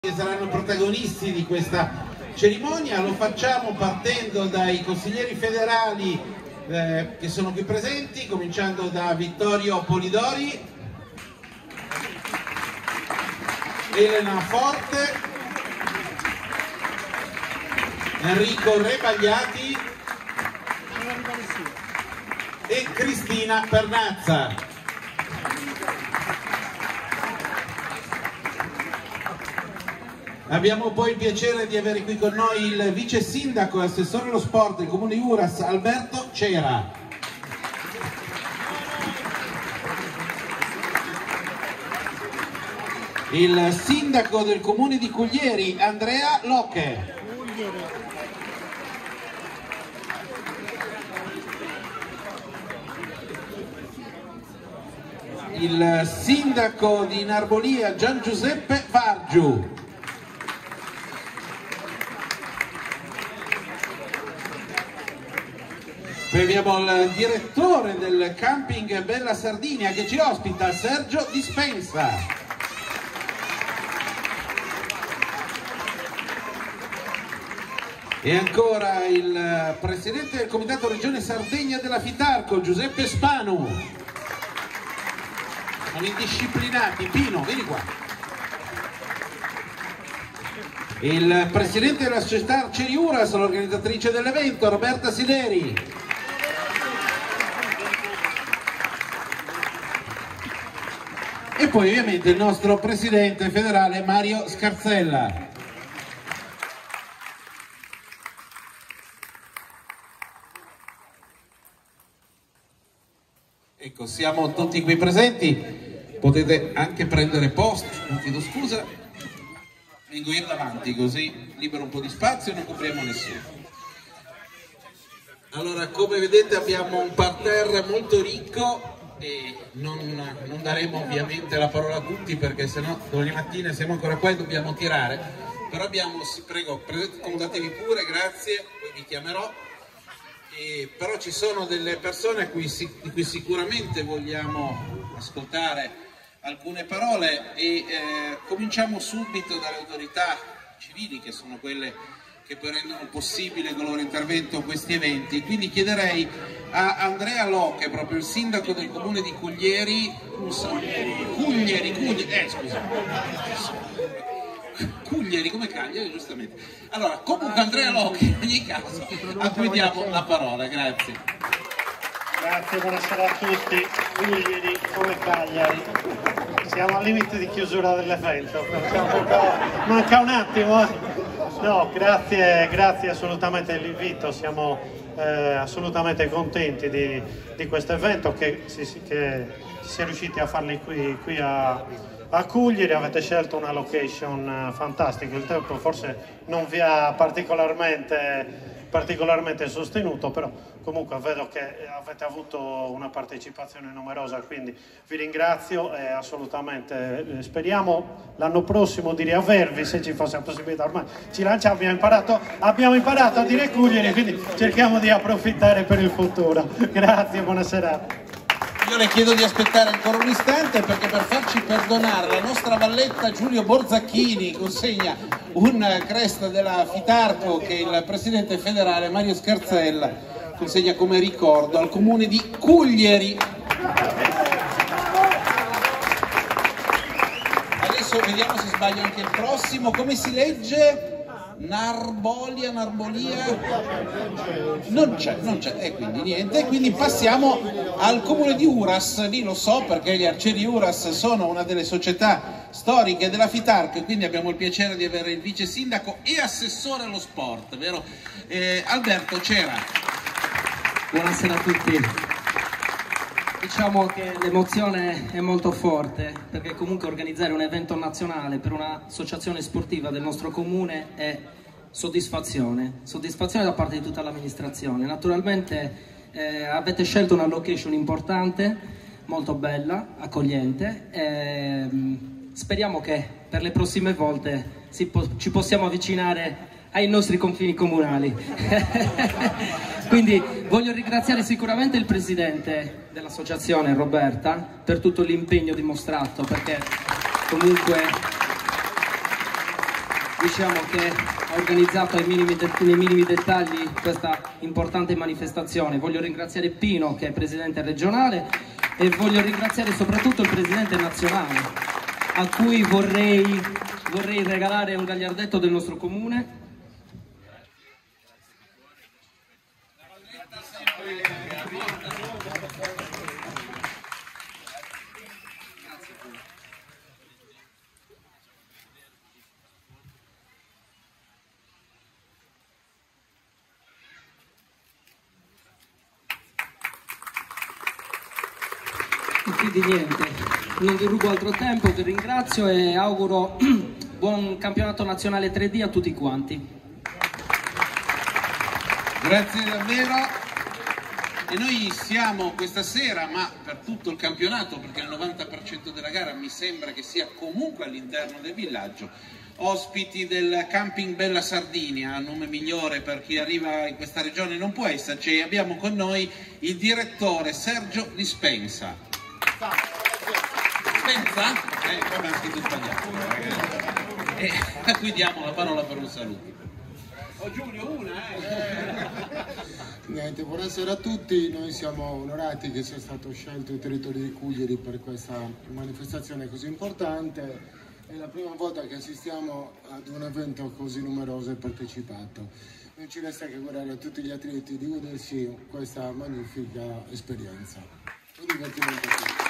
che saranno protagonisti di questa cerimonia. Lo facciamo partendo dai consiglieri federali che sono qui presenti, cominciando da Vittorio Polidori, Elena Forte, Enrico Rebagliati e Cristina Pernazza. Abbiamo poi il piacere di avere qui con noi il vice sindaco e assessore allo sport del comune di Uras, Alberto Cera. Il sindaco del comune di Cuglieri, Andrea Locche. Il sindaco di Narbolia, Gian Giuseppe Vargiu. Poi abbiamo il direttore del camping Bella Sardinia che ci ospita, Sergio Dispensa. E ancora il presidente del comitato regione Sardegna della Fitarco, Giuseppe Spanu. Sono indisciplinati. Pino, vieni qua. Il presidente della società Arcieri Uras, l'organizzatrice dell'evento, Roberta Sideri. E poi ovviamente il nostro presidente federale Mario Scarzella. Ecco, siamo tutti qui presenti, potete anche prendere posto, non chiedo scusa, vengo io davanti così libero un po' di spazio e non copriamo nessuno. Allora, come vedete abbiamo un parterre molto ricco. E non daremo ovviamente la parola a tutti perché sennò domani mattina siamo ancora qua e dobbiamo tirare, però abbiamo, prego, accomodatevi pure, grazie, poi vi chiamerò. Però ci sono delle persone di cui sicuramente vogliamo ascoltare alcune parole e cominciamo subito dalle autorità civili, che sono quelle che poi rendono possibile con il loro intervento questi eventi. Quindi chiederei a Andrea Locche, proprio il sindaco del comune di Cuglieri, Cuglieri come Cagliari, giustamente. Allora, comunque Andrea Locche, in ogni caso, a cui diamo la parola, grazie. Grazie, buonasera a tutti. Cuglieri come Cagliari. Siamo al limite di chiusura dell'evento, manca un attimo. No, grazie assolutamente dell'invito, siamo assolutamente contenti di questo evento che si è riusciti a farli qui a Cuglieri. Avete scelto una location fantastica, il tempo forse non vi ha particolarmente sostenuto, però comunque vedo che avete avuto una partecipazione numerosa, quindi vi ringrazio e assolutamente speriamo l'anno prossimo di riavervi, se ci fosse la possibilità. Ormai ci lanciamo, abbiamo imparato a dire Cuglieri, quindi cerchiamo di approfittare per il futuro. Grazie, buona serata. Io le chiedo di aspettare ancora un istante perché per farci perdonare la nostra valletta Giulio Borzacchini consegna un cresta della Fitarco che il presidente federale Mario Scarzella consegna come ricordo al comune di Cuglieri. Adesso vediamo se sbaglio anche il prossimo. Come si legge? Narbolia? Non c'è, e quindi niente. Quindi passiamo al comune di Uras. Lì lo so perché gli Arcieri Uras sono una delle società storiche della Fitarco e quindi abbiamo il piacere di avere il vice sindaco e assessore allo sport, vero? Alberto Cera. Buonasera a tutti. Diciamo che l'emozione è molto forte perché comunque organizzare un evento nazionale per un'associazione sportiva del nostro comune è soddisfazione da parte di tutta l'amministrazione. Naturalmente avete scelto una location importante, molto bella, accogliente. Speriamo che per le prossime volte ci possiamo avvicinare ai nostri confini comunali. Quindi voglio ringraziare sicuramente il presidente dell'associazione, Roberta, per tutto l'impegno dimostrato, perché comunque diciamo che ha organizzato nei minimi dettagli questa importante manifestazione. Voglio ringraziare Pino, che è presidente regionale, e voglio ringraziare soprattutto il presidente nazionale, a cui vorrei regalare un gagliardetto del nostro comune. Di niente, non vi rubo altro tempo, vi ringrazio e auguro buon campionato nazionale 3D a tutti quanti. Grazie davvero. E noi siamo questa sera, ma per tutto il campionato, perché il 90% della gara mi sembra che sia comunque all'interno del villaggio, ospiti del Camping Bella Sardinia, nome migliore per chi arriva in questa regione non può esserci. Abbiamo con noi il direttore Sergio Dispensa. Dispensa? Poi abbiamo scritto sbagliato. A cui diamo la parola per un saluto. Oh Giulio, Niente, buonasera a tutti, noi siamo onorati che sia stato scelto il territorio di Cugliari per questa manifestazione così importante. È la prima volta che assistiamo ad un evento così numeroso e partecipato. Non ci resta che augurare a tutti gli atleti di godersi questa magnifica esperienza. Un divertimento a tutti.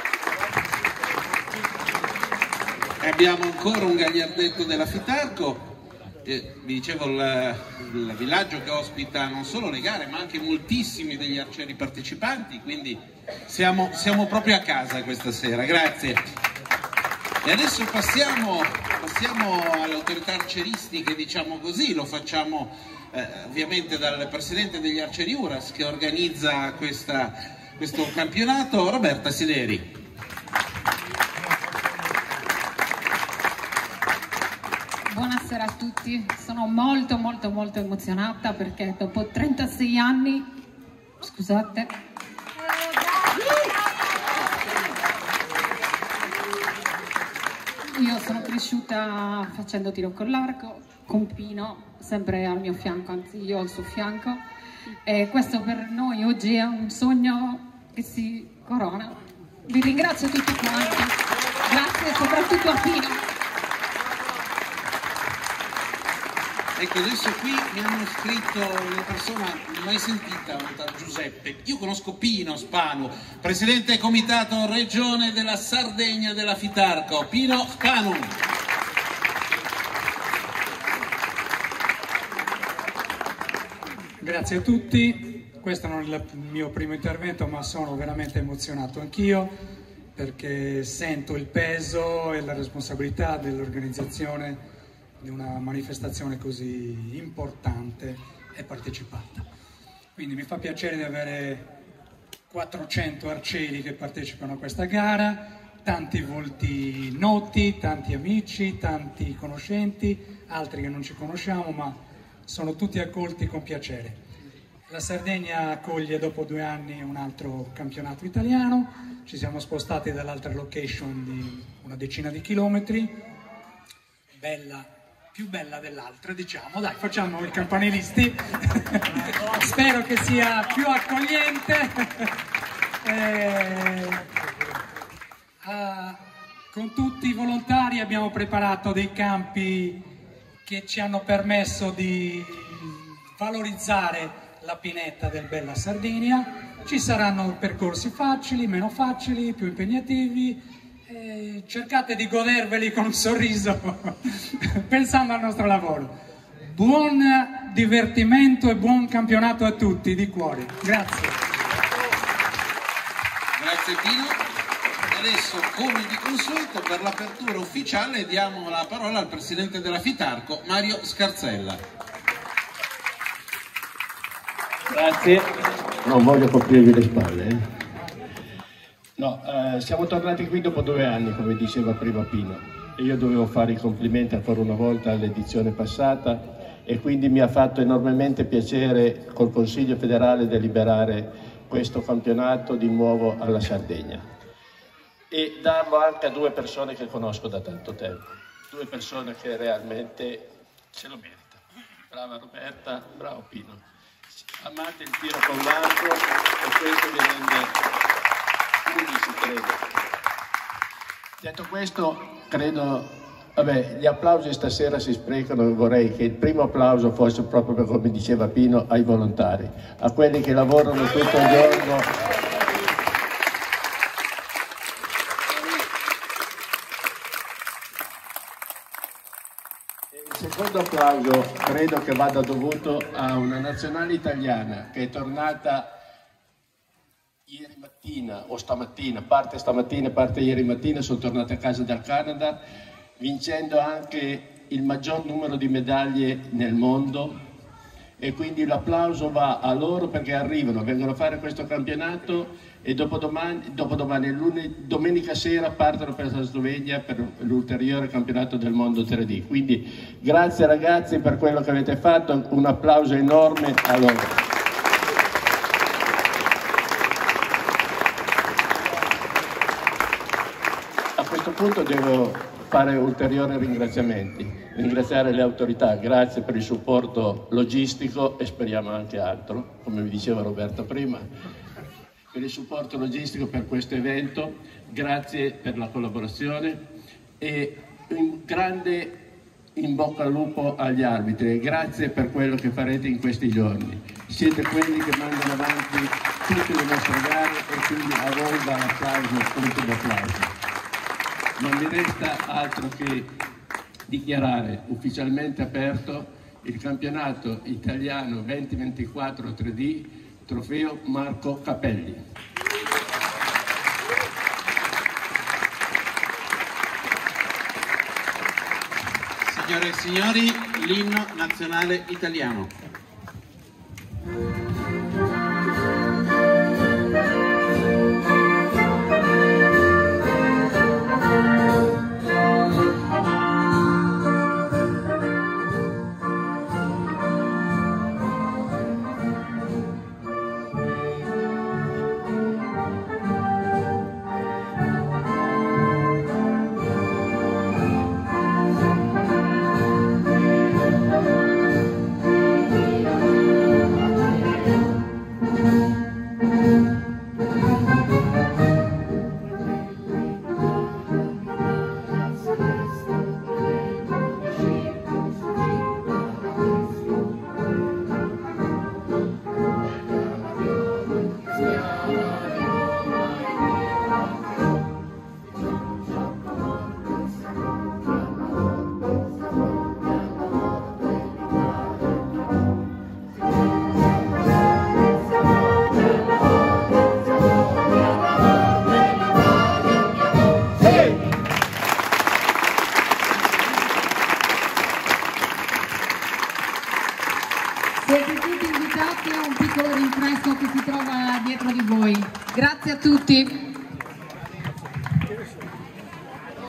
Abbiamo ancora un gagliardetto della Fitarco. Vi dicevo, il villaggio che ospita non solo le gare ma anche moltissimi degli arcieri partecipanti, quindi siamo proprio a casa questa sera, grazie. E adesso passiamo alle autorità arcieristiche, diciamo così, lo facciamo ovviamente dal presidente degli Arcieri Uras che organizza questo campionato, Roberta Sideri. Buonasera a tutti, sono molto emozionata perché dopo 36 anni, scusate, io sono cresciuta facendo tiro con l'arco, con Pino, sempre al mio fianco, anzi io al suo fianco, e questo per noi oggi è un sogno che si corona. Vi ringrazio tutti quanti, grazie soprattutto a Pino. Ecco, adesso qui mi hanno scritto una persona mai sentita, Giuseppe. Io conosco Pino Spanu, presidente comitato regione della Sardegna della Fitarco. Pino Spanu. Grazie a tutti, questo non è il mio primo intervento ma sono veramente emozionato anch'io perché sento il peso e la responsabilità dell'organizzazione di una manifestazione così importante e partecipata. Quindi mi fa piacere di avere 400 arcieri che partecipano a questa gara, tanti volti noti, tanti amici, tanti conoscenti, altri che non ci conosciamo ma sono tutti accolti con piacere. La Sardegna accoglie dopo 2 anni un altro campionato italiano, ci siamo spostati dall'altra location di una decina di chilometri, più bella dell'altra, diciamo, dai, facciamo i campanilisti. Spero che sia più accogliente. Con tutti i volontari abbiamo preparato dei campi che ci hanno permesso di valorizzare la pineta del Bella Sardinia. Ci saranno percorsi facili, meno facili, più impegnativi. Cercate di goderveli con un sorriso pensando al nostro lavoro. Buon divertimento e buon campionato a tutti di cuore. Grazie. Grazie Pino. Adesso, come di consueto, per l'apertura ufficiale diamo la parola al presidente della Fitarco, Mario Scarzella. Grazie, non voglio coprirvi le spalle. No, siamo tornati qui dopo 2 anni, come diceva prima Pino, e io dovevo fare i complimenti ancora una volta all'edizione passata e quindi mi ha fatto enormemente piacere col Consiglio federale deliberare questo campionato di nuovo alla Sardegna e darlo anche a 2 persone che conosco da tanto tempo. due persone che realmente se lo meritano. Brava Roberta, bravo Pino. Amate il tiro con l'arco e questo vi rende unici, credo. Detto questo, credo, vabbè, gli applausi stasera si sprecano, vorrei che il primo applauso fosse proprio, come diceva Pino, ai volontari, a quelli che lavorano tutto il giorno. Il secondo applauso credo che vada dovuto a una nazionale italiana che è tornata ieri mattina o stamattina, parte stamattina, parte ieri mattina, sono tornate a casa dal Canada, vincendo anche il maggior numero di medaglie nel mondo, e quindi l'applauso va a loro perché arrivano, vengono a fare questo campionato e dopodomani, domenica sera partono per la Slovenia per l'ulteriore campionato del mondo 3D. Quindi grazie ragazzi per quello che avete fatto, un applauso enorme a loro. A questo punto devo fare ulteriori ringraziamenti, ringraziare le autorità, grazie per il supporto logistico e speriamo anche altro, come vi diceva Roberto prima, per il supporto logistico per questo evento, grazie per la collaborazione e un grande in bocca al lupo agli arbitri e grazie per quello che farete in questi giorni. Siete quelli che mandano avanti tutte le nostre gare e quindi a voi va l'applauso, l'ultimo applauso. Non mi resta altro che dichiarare ufficialmente aperto il campionato italiano 2024 3D Trofeo Marco Capelli. Signore e signori, l'inno nazionale italiano. Siete tutti invitati a un piccolo rinfresco che si trova dietro di voi. Grazie a tutti.